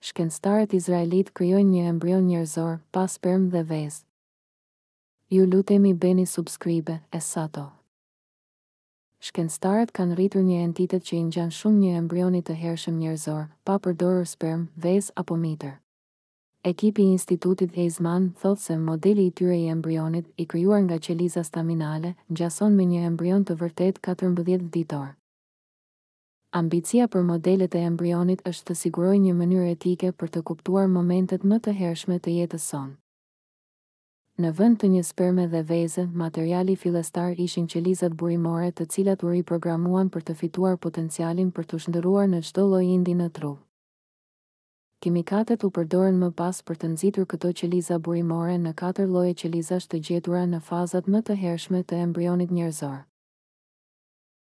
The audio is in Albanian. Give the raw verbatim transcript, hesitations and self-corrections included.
Shkencëtarët izraelitë krijojnë një embrion njerëzor pa spermë dhe vezë. Ju lutemi bëni subscribe, Essato. Shkencëtarët kanë rritur një entitet që i ngjan shumë një embrioni të hershëm njerëzor, pa përdorur spermë, vezë apo mitër. Ekipi i Institutit Heizman thotë se modeli i tyre i embrionit, i krijuar nga qeliza staminale, ngjason me një embrion të vërtet katërmbëdhjetë ditor. Ambicia për modelet e embrionit është të sigurojë një mënyrë etike për të kuptuar momentet më të hershme të jetës sonë. Në vend të një sperme dhe vezë, materiali fillestar ishin qelizat burimore, të cilat u riprogramuan për të fituar potencialin për të shndërruar në çdo lloj indi në tru. Kimikatet u përdoren më pas për të nxitur këto qeliza burimore në katër lloje qelizash të gjetura në fazat më të hershme të embrionit njerëzor.